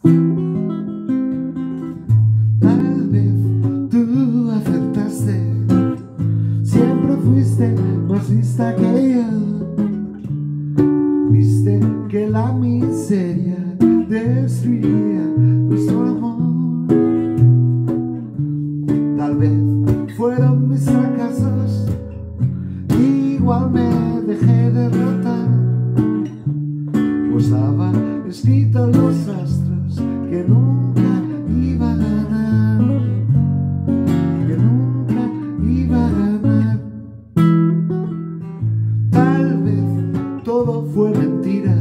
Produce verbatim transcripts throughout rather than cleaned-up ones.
Tal vez tú acertaste, siempre fuiste más lista que yo. Viste que la miseria destruía nuestro amor. Tal vez fueron mis fracasos, igual me dejé derrotar. Pues estaba escrito en los astros que nunca iba a ganar, que nunca iba a ganar. Tal vez todo fue mentira,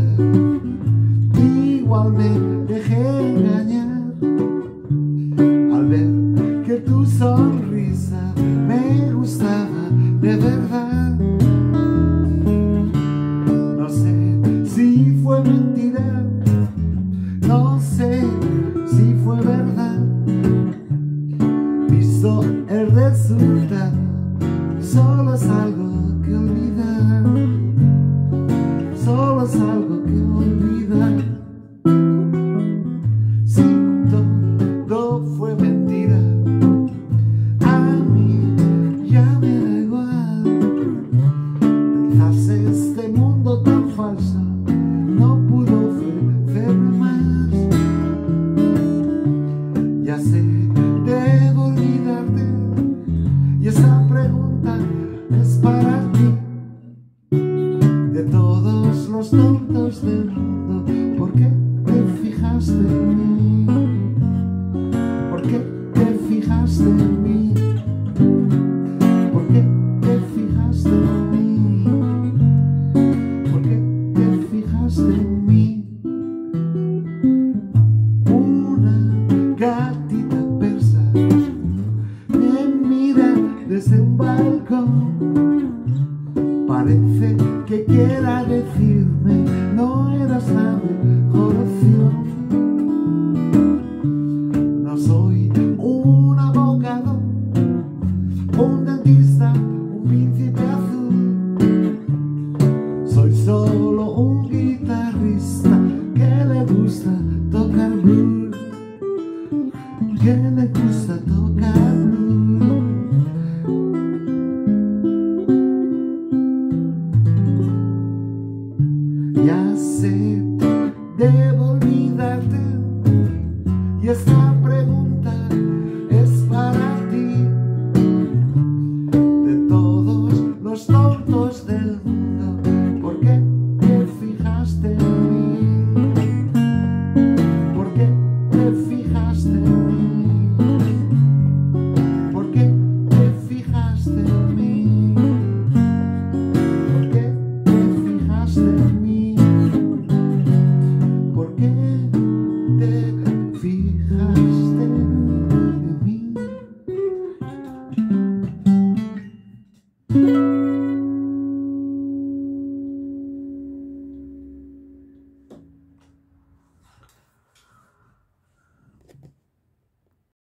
igual me dejé engañar al ver que tu sonrisa me gustaba de verdad. No sé si fue mentira, no sé si fue verdad. Visto el resultado, solo es algo que olvidar, solo es algo que olvidar. Si todo fue mentira, a mí ya me da igual. Quizás este mundo tan falso no pudo ofrecerme más. Ya sé, debo olvidarte, y esa pregunta es para ti. De todos los tontos del mundo, ¿por qué te fijaste en mí? ¿Por qué te fijaste en mí? ¿Por qué te fijaste en mí? ¿Por qué te fijaste en mí? Una gatita persa me mira desde un balcón. Parece que quiera decirme, no eras la mejor opción. No soy un abogado, un dentista, un príncipe azul. Soy solo un guitarrista que le gusta tocar blues, que le gusta tocar blues. Ya sé, debo olvidarte, y esta pregunta